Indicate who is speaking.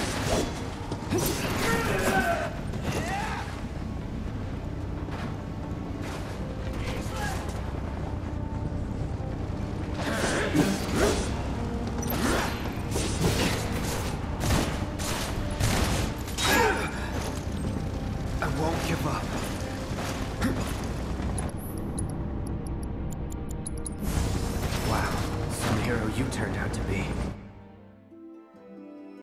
Speaker 1: I won't give up. Wow, some hero you turned out to be.